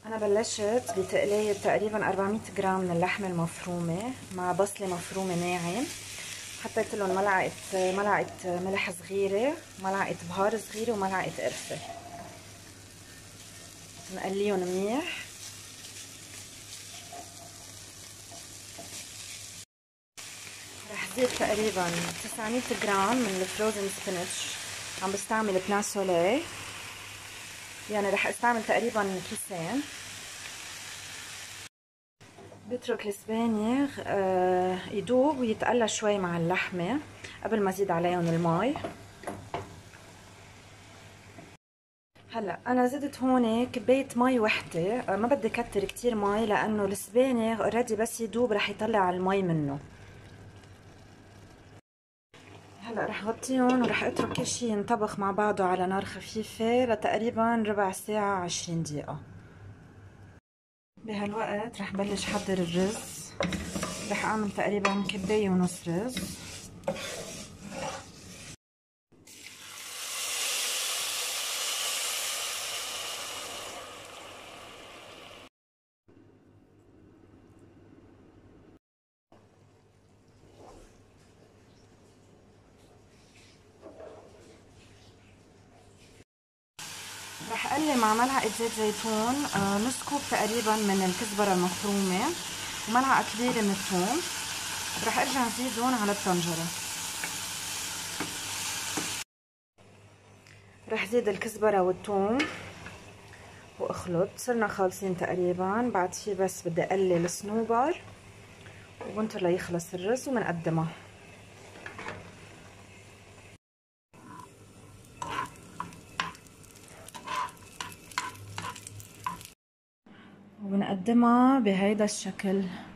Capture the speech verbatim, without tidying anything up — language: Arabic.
أنا بلشت بتقلية تقريبا أربعمية جرام من اللحمة المفرومة مع بصلة مفرومة ناعم. حطيت لهم ملعقة ملعقة ملح صغيرة، ملعقة بهار صغيرة، وملعقة قرفة. نقليهم منيح. رح زيد تقريبا تسعمية جرام من الفروزن سبينش. عم بستعمل بناء سوليه، يعني رح استعمل تقريبا كيسين. بترك السبانغ آه يدوب ويتقلى شوي مع اللحمة قبل ما ازيد عليهم المي. هلا انا زدت هون كباية مي وحدة، آه ما بدي كتر كتير مي لانه السبانغ اوريدي بس يدوب رح يطلع المي منه. هلا رح غطيهم ورح اترك كل شي ينطبخ مع بعضه على نار خفيفة لتقريبا ربع ساعة عشرين دقيقة. بهالوقت رح بلش حضر الرز. رح اعمل تقريبا كباية ونص رز. رح اقلي مع ملعقة زيت زيتون آه نص كوب تقريبا من الكزبرة المفرومة وملعقة كبيرة من الثوم. رح ارجع زيدهم على الطنجرة. رح زيد الكزبرة والثوم واخلط. صرنا خالصين تقريبا. بعد شي بس بدي اقلي الصنوبر وبنطر ليخلص الرز وبنقدمها. وبنقدمها بهيدا الشكل.